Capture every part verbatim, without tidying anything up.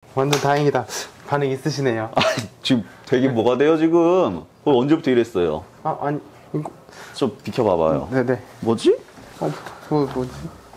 완전 다행이다. 반응 있으시네요. 아, 지금 되게 뭐가 돼요 지금? 어, 언제부터 이랬어요? 아 아니 이거 좀 비켜봐봐요. 네네. 뭐지? 어 뭐, 뭐지?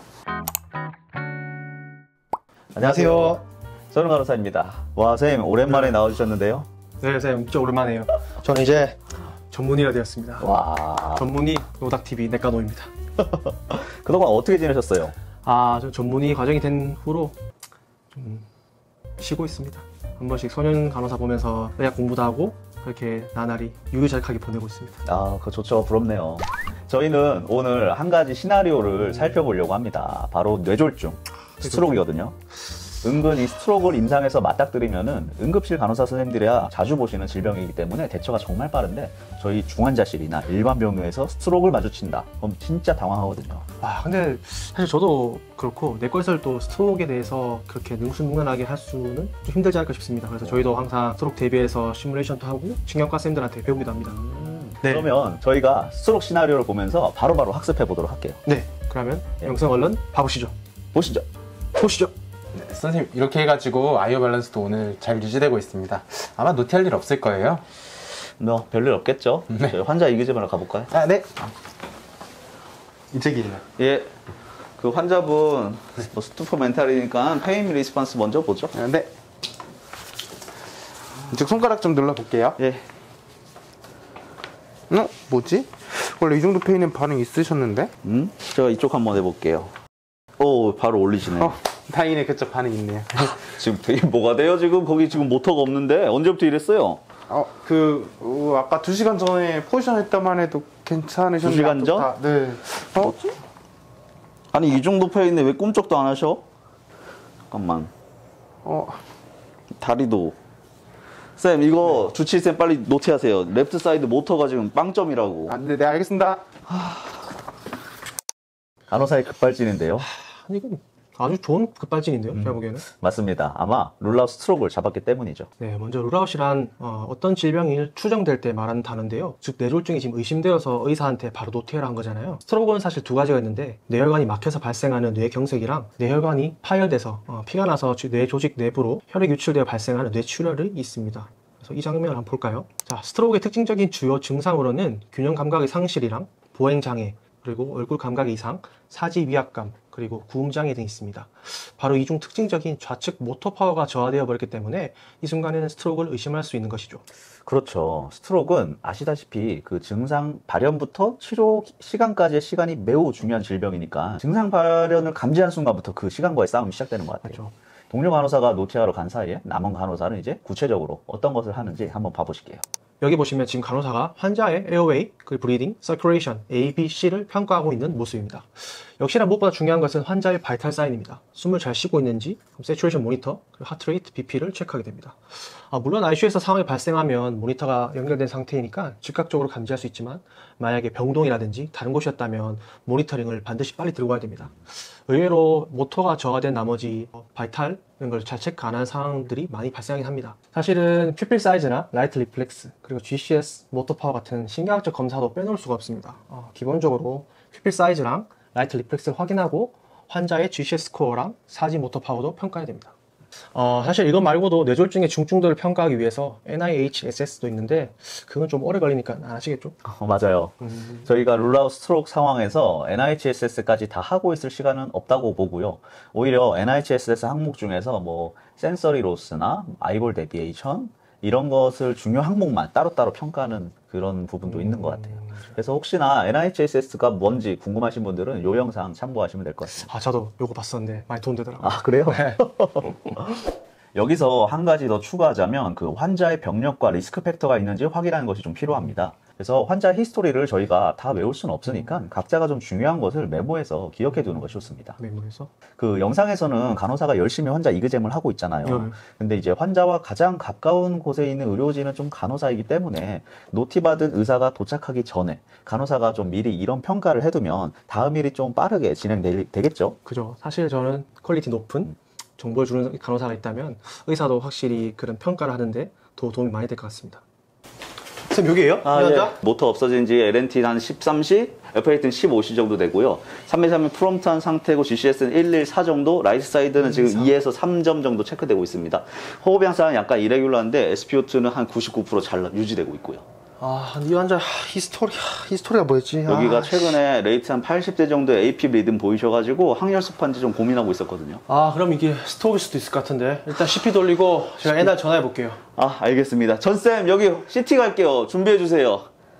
안녕하세요. 저는 간호사입니다. 와 선생님 오랜만에 나와주셨는데요. 네 선생님 진짜 오랜만이에요. 저는 이제 전문의가 되었습니다. 와. 전문의 노닥티비 내과노입니다. 그동안 어떻게 지내셨어요? 아, 저 전문의 과정이 된 후로 좀 쉬고 있습니다. 한 번씩 소년 간호사 보면서 의학 공부도 하고 그렇게 나날이 유유자적하게 보내고 있습니다. 아, 그거 좋죠. 부럽네요. 저희는 오늘 한 가지 시나리오를 살펴보려고 합니다. 바로 뇌졸중, 스트로크거든요. 은근 이 스트로크를 임상에서 맞닥뜨리면은 응급실 간호사 선생님들이야 자주 보시는 질병이기 때문에 대처가 정말 빠른데 저희 중환자실이나 일반 병원에서 스트로크를 마주친다. 그럼 진짜 당황하거든요. 와, 근데 사실 저도 그렇고 내과에서도 스트로크에 대해서 그렇게 능수능란하게 할 수는 좀 힘들지 않을까 싶습니다. 그래서 저희도 항상 스트로크 대비해서 시뮬레이션도 하고 신경과 쌤들한테 배우기도 합니다. 음, 네. 그러면 저희가 스트로크 시나리오를 보면서 바로바로 학습해 보도록 할게요. 네, 그러면 영상 얼른 봐보시죠. 보시죠. 보시죠. 네, 선생님 이렇게 해가지고 아이오 밸런스도 오늘 잘 유지되고 있습니다. 아마 노티할 일 없을 거예요. 뭐 별일 없겠죠. 네. 저희 환자 이기지만 가볼까요? 아 네. 이쪽이에요. 예. 그 환자분 뭐 스투프 멘탈이니까 페인 리스폰스 먼저 보죠. 아, 네. 이쪽 손가락 좀 눌러볼게요. 예. 어? 뭐지? 원래 이 정도 페인은 반응 있으셨는데? 음? 제가 이쪽 한번 해볼게요. 오, 바로 올리시네. 어, 다행이네. 그쪽 반응 있네요. 지금 되게 뭐가 돼요? 지금 거기 지금 모터가 없는데 언제부터 이랬어요? 어, 그 어, 아까 두 시간 전에 포지션 했다만 해도 괜찮으셨는데. 두 시간 전? 다, 네. 어? 뭐지? 아니 이 정도 페인인데 왜 꿈쩍도 안 하셔? 잠깐만. 어. 다리도. 쌤 이거 네. 주치쌤 빨리 노트하세요. 랩트 사이드 모터가 지금 빵점이라고. 아, 네, 네 알겠습니다. 간호사의 급발진인데요. 아니, 이건 아주 좋은 급발진인데요, 음. 제가 보기에는. 맞습니다. 아마 룰라우 스트로크를 잡았기 때문이죠. 네, 먼저 룰아웃이란 어, 어떤 질병이 추정될 때 말하는 단어인데요. 즉 뇌졸중이 지금 의심되어서 의사한테 바로 노티해라 한 거잖아요. 스트로크는 사실 두 가지가 있는데 뇌혈관이 막혀서 발생하는 뇌경색이랑 뇌혈관이 파열돼서 어, 피가 나서 뇌 조직 내부로 혈액이 유출되어 발생하는 뇌출혈이 있습니다. 그래서 이 장면을 한번 볼까요? 자, 스트로크의 특징적인 주요 증상으로는 균형 감각의 상실이랑 보행 장애, 그리고 얼굴 감각 이상, 사지 위압감, 그리고 구음장애 등이 있습니다. 바로 이 중 특징적인 좌측 모터 파워가 저하되어 버렸기 때문에 이 순간에는 스트로크를 의심할 수 있는 것이죠. 그렇죠. 스트로크는 아시다시피 그 증상 발현부터 치료 시간까지의 시간이 매우 중요한 질병이니까 증상 발현을 감지한 순간부터 그 시간과의 싸움이 시작되는 것 같아요. 그렇죠. 동료 간호사가 노티하러 간 사이에 남은 간호사는 이제 구체적으로 어떤 것을 하는지 한번 봐보실게요. 여기 보시면 지금 간호사가 환자의 에어웨이, 그 브리딩, 서큘레이션, A, B, C를 평가하고 있는 모습입니다. 역시나 무엇보다 중요한 것은 환자의 바이탈 사인입니다. 숨을 잘 쉬고 있는지, 세츄레이션 모니터, 하트레이트, 비피를 체크하게 됩니다. 아, 물론 아이씨유에서 상황이 발생하면 모니터가 연결된 상태이니까 즉각적으로 감지할 수 있지만 만약에 병동이라든지 다른 곳이었다면 모니터링을 반드시 빨리 들고 가야 됩니다. 의외로 모터가 저하된 나머지 바이탈 이런 걸 잘 체크 안 한 상황들이 많이 발생하긴 합니다. 사실은 퓨필 사이즈나 라이트 리플렉스 그리고 지씨에스 모터 파워 같은 신경학적 검사도 빼놓을 수가 없습니다. 어, 기본적으로 퓨필 사이즈랑 라이트 리플렉스를 확인하고 환자의 지씨에스 스코어랑 사지 모터 파워도 평가해야 됩니다. 어, 사실 이거 말고도 뇌졸중의 중증도를 평가하기 위해서 엔아이에이치에스에스도 있는데 그건 좀 오래 걸리니까 안 하시겠죠? 어, 맞아요. 음... 저희가 룰라우 스트로크 상황에서 엔아이에이치에스에스까지 다 하고 있을 시간은 없다고 보고요. 오히려 엔아이에이치에스에스 항목 중에서 뭐 센서리 로스나 아이볼 데비에이션 이런 것을 중요 항목만 따로따로 평가하는 그런 부분도 음... 있는 것 같아요. 그래서 혹시나 엔아이에이치에스에스가 뭔지 궁금하신 분들은 이 영상 참고하시면 될 것 같습니다. 아, 저도 요거 봤었는데 많이 도움되더라고요. 아, 그래요? 네. 여기서 한 가지 더 추가하자면 그 환자의 병력과 리스크 팩터가 있는지 확인하는 것이 좀 필요합니다. 그래서 환자 히스토리를 저희가 다 외울 수는 없으니까 각자가 좀 중요한 것을 메모해서 기억해 두는 것이 좋습니다. 메모해서? 그 영상에서는 간호사가 열심히 환자 이그잼을 하고 있잖아요. 네. 근데 이제 환자와 가장 가까운 곳에 있는 의료진은 좀 간호사이기 때문에 노티 받은 의사가 도착하기 전에 간호사가 좀 미리 이런 평가를 해두면 다음 일이 좀 빠르게 진행되겠죠? 그죠. 사실 저는 퀄리티 높은 정보를 주는 간호사가 있다면 의사도 확실히 그런 평가를 하는데 더 도움이 많이 될 것 같습니다. 선생님 여기에요? 아, 예. 모터 없어진 지 엘엔티 한 십삼 시? 에프에이티는 십오 시 정도 되고요. 삼백삼십이 프롬프트한 상태고 지씨에스는 백십사 정도, 라이트 사이드는 지금 이에서 삼 점 정도 체크되고 있습니다. 호흡 양상은 약간 이레귤러한데 에스피오투는 한 구십구 퍼센트 잘 유지되고 있고요. 아, 이 환자 히스토리, 히스토리가 뭐였지? 여기가 아, 최근에 레이트 한 팔십 대 정도의 에이피 리듬 보이셔가지고 항열습한지 좀 고민하고 있었거든요. 아, 그럼 이게 스트로크일 수도 있을 것 같은데. 일단 씨피 돌리고 제가 애날 전화해 볼게요. 아, 알겠습니다. 전쌤, 여기 씨티 갈게요. 준비해주세요.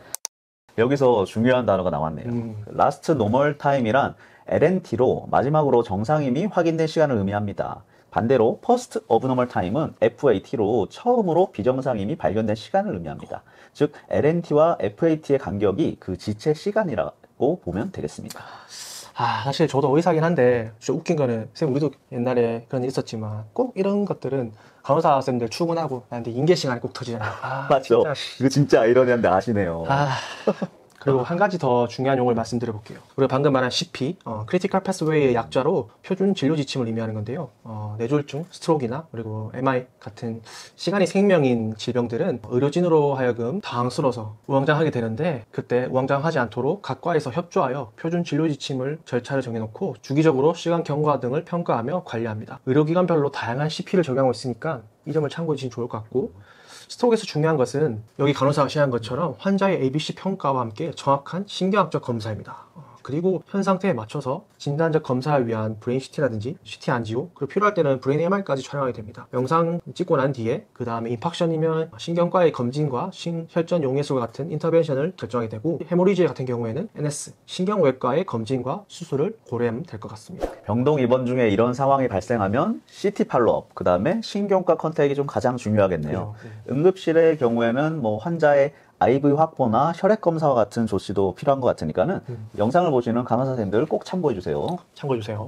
여기서 중요한 단어가 나왔네요. 음. 라스트 노멀 타임이란 엘엔티로 마지막으로 정상임이 확인된 시간을 의미합니다. 반대로 퍼스트 오브 노멀 타임은 에프에이티로 처음으로 비정상임이 발견된 시간을 의미합니다. 즉 엘엔티와 에프에이티의 간격이 그 지체 시간이라고 보면 되겠습니다. 아, 사실 저도 의사긴 한데 좀 웃긴 거는 쌤 우리도 옛날에 그런 일 있었지만 꼭 이런 것들은 간호사 쌤들 출근하고 나한테 인계 시간에 꼭 터지잖아요. 아, 맞죠? 진짜. 이거 진짜 아이러니한데 아시네요. 아, 그리고 한 가지 더 중요한 용어를 말씀드려 볼게요. 우리가 방금 말한 씨피, 어, Critical Pathway의 약자로 표준 진료 지침을 의미하는 건데요. 어, 뇌졸중, 스트로크나 그리고 엠아이 같은 시간이 생명인 질병들은 의료진으로 하여금 당황스러워서 우왕좌왕하게 되는데 그때 우왕좌왕하지 않도록 각 과에서 협조하여 표준 진료 지침을 절차를 정해놓고 주기적으로 시간 경과 등을 평가하며 관리합니다. 의료기관별로 다양한 씨피를 적용하고 있으니까 이 점을 참고해 주시면 좋을 것 같고, 스트로크에서 중요한 것은 여기 간호사가 시행한 것처럼 환자의 에이비씨 평가와 함께 정확한 신경학적 검사입니다. 그리고 현 상태에 맞춰서 진단적 검사를 위한 브레인 씨티라든지 씨티 안지오, 그리고 필요할 때는 브레인 엠알까지 촬영하게 됩니다. 영상 찍고 난 뒤에 그 다음에 임팍션이면 신경과의 검진과 신, 혈전 용해술 같은 인터벤션을 결정하게 되고, 헤모리지 같은 경우에는 엔에스, 신경외과의 검진과 수술을 고려하면 될 것 같습니다. 병동 입원 중에 이런 상황이 발생하면 씨티 팔로업, 그 다음에 신경과 컨택이 좀 가장 중요하겠네요. 네. 응급실의 경우에는 뭐 환자의 아이브이 확보나 혈액 검사와 같은 조치도 필요한 것 같으니까는 음. 영상을 보시는 간호사 선생님들 꼭 참고해 주세요. 참고해 주세요.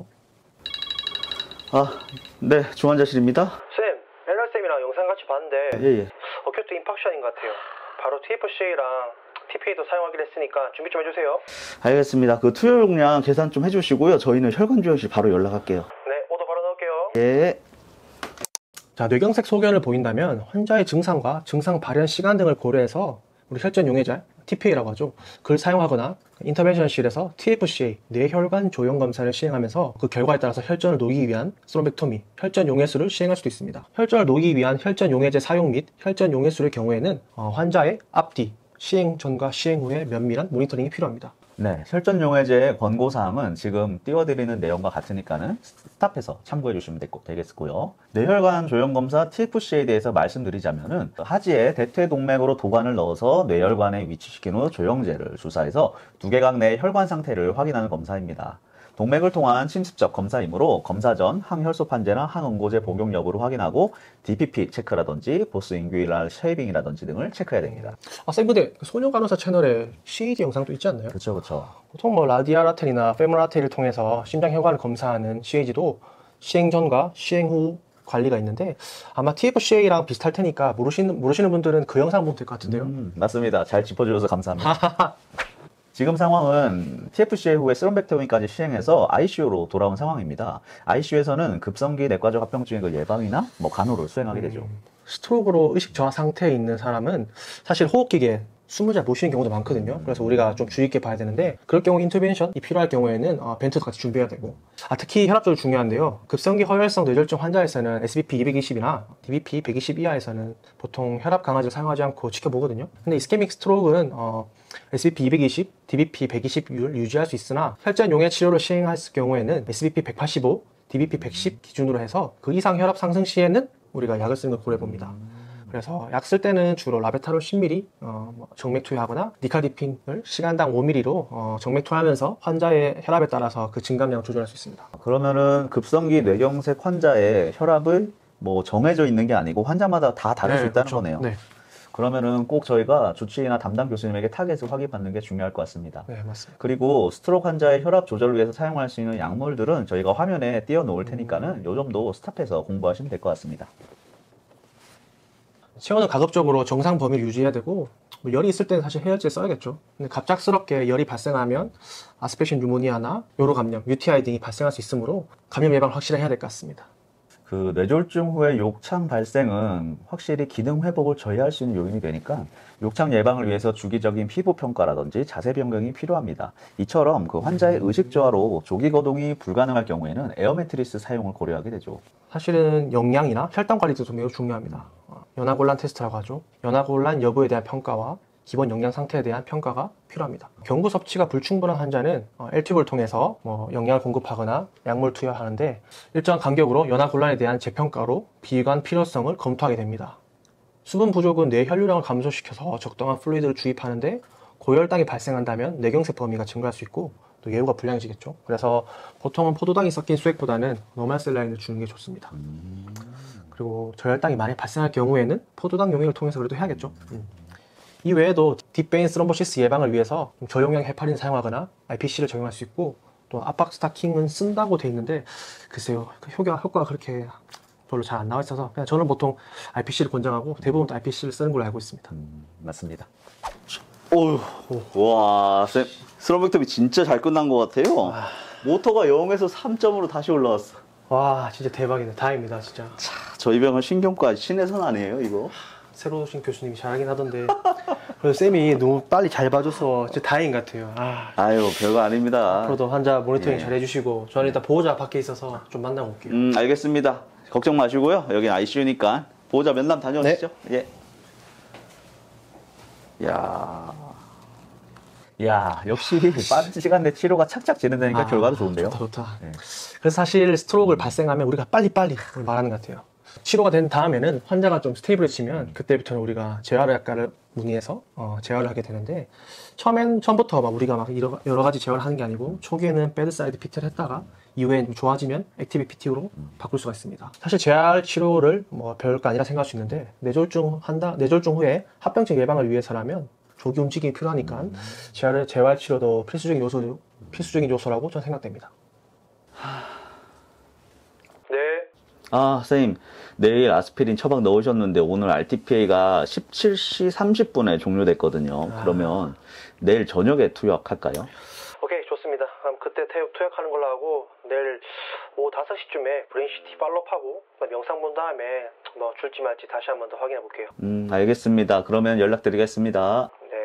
아, 네, 중환자실입니다. 쌤, 엘알 쌤이랑 영상 같이 봤는데 예, 예. 어큐트 임팍션인 것 같아요. 바로 티에프씨랑 티피에이도 사용하기로 했으니까 준비 좀 해주세요. 알겠습니다. 그 투여용량 계산 좀 해주시고요. 저희는 혈관조형실 바로 연락할게요. 네, 오더 바로 넣을게요. 예. 자, 뇌경색 소견을 보인다면 환자의 증상과 증상 발현 시간 등을 고려해서 우리 혈전 용해제, 티피에이라고 하죠. 그걸 사용하거나 인터벤션실에서 티에프씨에이, 뇌혈관 조형 검사를 시행하면서 그 결과에 따라서 혈전을 녹이기 위한 스롬벡토미, 혈전 용해술을 시행할 수도 있습니다. 혈전을 녹이기 위한 혈전 용해제 사용 및 혈전 용해술의 경우에는 어, 환자의 앞뒤, 시행 전과 시행 후에 면밀한 모니터링이 필요합니다. 네, 혈전 용해제의 권고사항은 지금 띄워드리는 내용과 같으니까는 스탑해서 참고해 주시면 되겠고요. 뇌혈관 조형검사 티에프씨에 대해서 말씀드리자면은 하지에 대퇴 동맥으로 도관을 넣어서 뇌혈관에 위치시킨 후 조형제를 주사해서 두개각 내 혈관 상태를 확인하는 검사입니다. 동맥을 통한 침습적 검사이므로 검사 전 항혈소 판재나 항응고제 복용 여부를 확인하고 디피피 체크라든지 보스 인규일날 쉐이빙이라든지 등을 체크해야 됩니다. 아, 쌤 근데 소녀 간호사 채널에 씨에이디 영상도 있지 않나요? 그렇죠, 그렇죠. 보통 뭐 라디알 아테리나 페모럴 아테리를 통해서 심장 혈관을 검사하는 씨에이지도 시행 전과 시행 후 관리가 있는데 아마 티에프씨에이랑 비슷할 테니까 모르시는, 모르시는 분들은 그 영상 보면 될 것 같은데요. 음, 맞습니다. 잘 짚어주셔서 감사합니다. 지금 상황은 티에프씨에이 후에 스롬벡토미까지 시행해서 아이씨유로 돌아온 상황입니다. 아이씨유에서는 급성기 내과적 합병증의 그 예방이나 뭐 간호를 수행하게 되죠. 음, 스트로크로 의식 저하 상태에 있는 사람은 사실 호흡기계 숨을 잘 못 쉬는 경우도 많거든요. 그래서 우리가 좀 주의 있게 봐야 되는데, 그럴 경우 인터벤션이 필요할 경우에는 어, 벤트도 같이 준비해야 되고, 아, 특히 혈압 조절 중요한데요. 급성기 허혈성 뇌졸중 환자에서는 에스비피 이백이십이나 디비피 백이십 이하에서는 보통 혈압 강아지를 사용하지 않고 지켜보거든요. 근데 이스케믹 스트로크는 어, 에스비피 이백이십, 디비피 백이십을 유지할 수 있으나 혈전 용해 치료를 시행할 경우에는 에스비피 백팔십오, 디비피 백십 기준으로 해서 그 이상 혈압 상승 시에는 우리가 약을 쓰는 걸 고려해 봅니다. 그래서 약 쓸 때는 주로 라베타롤 십 밀리리터 어, 뭐 정맥 투여하거나 니칼디핀을 시간당 오 밀리리터로 어, 정맥 투여하면서 환자의 혈압에 따라서 그 증감량을 조절할 수 있습니다. 그러면은 급성기 뇌경색 환자의 혈압을 뭐 정해져 있는 게 아니고 환자마다 다 다를 수 있다는 그렇죠. 거네요. 네. 그러면은 꼭 저희가 주치의나 담당 교수님에게 타겟을 확인받는 게 중요할 것 같습니다. 네, 맞습니다. 그리고 스트로크 환자의 혈압 조절을 위해서 사용할 수 있는 약물들은 저희가 화면에 띄워 놓을 테니까는 요 점도 스탑해서 공부하시면 될 것 같습니다. 체온은 가급적으로 정상 범위를 유지해야 되고, 뭐 열이 있을 때는 사실 해열제 써야겠죠. 근데 갑작스럽게 열이 발생하면 아스피신 뉴모니아나 요로 감염, 유티아이 등이 발생할 수 있으므로 감염 예방을 확실히 해야 될 것 같습니다. 그 뇌졸중 후에 욕창 발생은 확실히 기능 회복을 저해할 수 있는 요인이 되니까 욕창 예방을 위해서 주기적인 피부 평가라든지 자세 변경이 필요합니다. 이처럼 그 환자의 의식 저하로 조기 거동이 불가능할 경우에는 에어 매트리스 사용을 고려하게 되죠. 사실은 영양이나 혈당 관리도 매우 중요합니다. 어, 연하곤란 테스트라고 하죠. 연하곤란 여부에 대한 평가와 기본 영양 상태에 대한 평가가 필요합니다. 경구 섭취가 불충분한 환자는 어, 엘튜브를 통해서 뭐 영양을 공급하거나 약물 투여하는데 일정한 간격으로 연하곤란에 대한 재평가로 비관 필요성을 검토하게 됩니다. 수분 부족은 뇌 혈류량을 감소시켜서 적당한 플루이드를 주입하는데 고혈당이 발생한다면 뇌경색 범위가 증가할 수 있고 또 예후가 불량해지겠죠. 그래서 보통은 포도당이 섞인 수액보다는 노멀 셀라인을 주는 게 좋습니다. 음... 그리고 저혈당이 많이 발생할 경우에는 포도당 용액을 통해서 그래도 해야겠죠. 음. 이 외에도 딥베인 스럼보시스 예방을 위해서 저용량 헤파린 사용하거나 아이피씨를 적용할 수 있고 또 압박 스타킹은 쓴다고 돼 있는데 글쎄요 그 효과, 효과가 그렇게 별로 잘 안 나와 있어서 그냥 저는 보통 아이피씨를 권장하고 대부분 아이피씨를 쓰는 걸로 알고 있습니다. 음, 맞습니다. 어휴, 와, 쌤, 스럼백톱이 진짜 잘 끝난 것 같아요. 아... 모터가 영에서 삼 점으로 다시 올라왔어. 와, 진짜 대박이네. 다행입니다, 진짜. 차, 저희 병원 신경과 신혜선 아니에요, 이거? 새로 오신 교수님이 잘하긴 하던데. 그래서 쌤이 너무 빨리 잘 봐줘서 진짜 다행인 것 같아요. 아, 아유, 별거 아닙니다. 앞으로도 환자 모니터링 예. 잘 해주시고 저는 일단 보호자 밖에 있어서 좀 만나고 올게요. 음, 알겠습니다. 걱정 마시고요. 여긴 아이씨유니까 보호자 면담 다녀오시죠. 예. 야, 야, 역시 빠른 시간 내 치료가 착착 진행되니까 아, 결과도 좋은데요. 좋다, 좋다. 네. 그래서 사실 스트로크를 발생하면 우리가 빨리빨리 말하는 것 같아요. 치료가 된 다음에는 환자가 좀 스테이블해지면 그때부터는 우리가 재활 약과를 문의해서 어, 재활을 하게 되는데 처음엔 처음부터 막 우리가 막 여러, 여러 가지 재활을 하는 게 아니고 초기에는 배드사이드 피티를 했다가 이후에 좋아지면 액티브 피티로 바꿀 수가 있습니다. 사실 재활 치료를 뭐 별거 아니라 생각할 수 있는데 뇌졸중 한다 뇌졸중 후에 합병증 예방을 위해서라면 조기 움직임이 필요하니까 재활 재활 치료도 필수적인 요소 필수적인 요소라고 저는 생각됩니다. 네. 아, 선생님, 내일 아스피린 처방 넣으셨는데 오늘 알티피에이가 십칠 시 삼십 분에 종료됐거든요. 아. 그러면 내일 저녁에 투약할까요? 오케이, 좋습니다. 그럼 그때 투약, 투약하는 걸로 하고 내일 오후 다섯 시쯤에 브레인시티 팔로우하고 영상 본 다음에 뭐 줄지 말지 다시 한 번 더 확인해 볼게요. 음, 알겠습니다. 그러면 연락드리겠습니다. 네.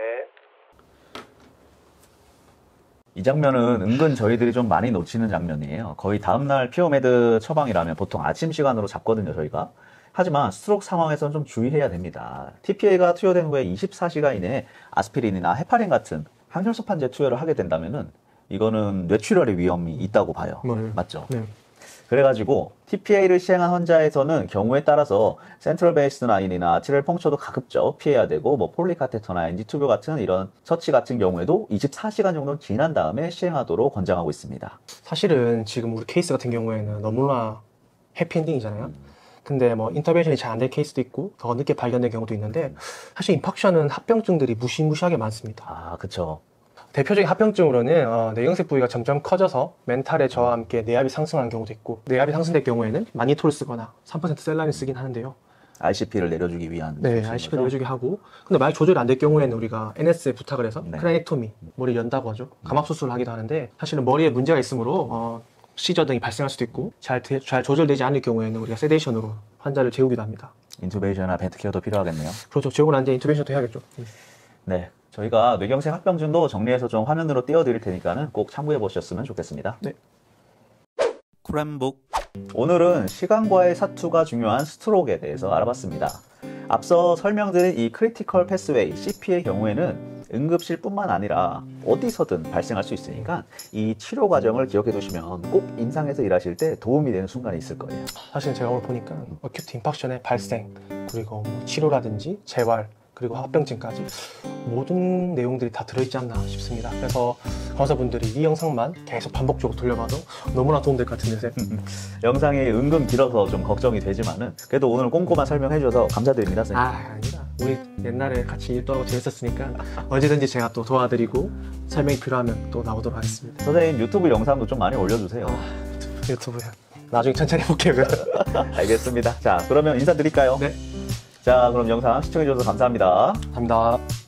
이 장면은 은근 저희들이 좀 많이 놓치는 장면이에요. 거의 다음날 피오메드 처방이라면 보통 아침 시간으로 잡거든요, 저희가. 하지만 스트로크 상황에서는 좀 주의해야 됩니다. 티피에이가 투여된 후에 이십사 시간 이내에 아스피린이나 헤파린 같은 항혈소판제 투여를 하게 된다면은 이거는 뇌출혈의 위험이 있다고 봐요. 네. 맞죠? 네. 그래가지고 티피에이를 시행한 환자에서는 경우에 따라서 센트럴 베이스 라인이나 아티리얼 펑처도 가급적 피해야 되고 뭐 폴리카테터나 엔지 튜브 같은 이런 처치 같은 경우에도 이십사 시간 정도 지난 다음에 시행하도록 권장하고 있습니다. 사실은 지금 우리 케이스 같은 경우에는 너무나 해피엔딩이잖아요. 근데 뭐 인터벤션이 잘 안 될 케이스도 있고 더 늦게 발견된 경우도 있는데 사실 인팍션은 합병증들이 무시무시하게 많습니다. 아, 그쵸. 대표적인 합병증으로는 어, 뇌경색 부위가 점점 커져서 멘탈의 저와 함께 뇌압이 상승하는 경우도 있고 뇌압이 상승될 경우에는 마니토를 쓰거나 삼 퍼센트 셀라인을 쓰긴 하는데요. 아이씨피를 내려주기 위한. 네, 아이씨피 내려주기 하고 근데 만약 조절이 안 될 경우에는 우리가 엔에스에 부탁을 해서 네. 크라이넥토미, 머리 연다고 하죠. 감압 수술을 하기도 하는데 사실은 머리에 문제가 있으므로 어, 시저 등이 발생할 수도 있고 잘, 대, 잘 조절되지 않을 경우에는 우리가 세데이션으로 환자를 재우기도 합니다. 인투베이션이나 벤트케어도 필요하겠네요. 그렇죠. 재우고 난 뒤에 인투벤션도 해야겠죠. 네. 저희가 뇌경색 합병증도 정리해서 좀 화면으로 띄워드릴 테니까는 꼭 참고해 보셨으면 좋겠습니다. 네. 쿨햄북. 오늘은 시간과의 사투가 중요한 스트로크에 대해서 알아봤습니다. 앞서 설명드린 이 크리티컬 패스웨이 씨피의 경우에는 응급실뿐만 아니라 어디서든 발생할 수 있으니까 이 치료 과정을 기억해 두시면 꼭 임상에서 일하실 때 도움이 되는 순간이 있을 거예요. 사실 제가 오늘 보니까 어큐트 임팍션의 발생 그리고 뭐 치료라든지 재활 그리고 합병증까지 모든 내용들이 다 들어있지 않나 싶습니다. 그래서 간호사분들이 이 영상만 계속 반복적으로 돌려봐도 너무나 도움될 것 같은데 영상이 은근 길어서 좀 걱정이 되지만은 그래도 오늘 꼼꼼한 설명해 주셔서 감사드립니다, 선생님. 아, 아니다. 우리 옛날에 같이 일도 하고 재밌었으니까 언제든지 제가 또 도와드리고 설명이 필요하면 또 나오도록 하겠습니다. 선생님 유튜브 영상도 좀 많이 올려주세요. 아, 유튜브, 유튜브야. 나중에 천천히 해볼게요. 알겠습니다. 자, 그러면 인사드릴까요? 네. 자, 그럼 영상 시청해 주셔서 감사합니다. 감사합니다.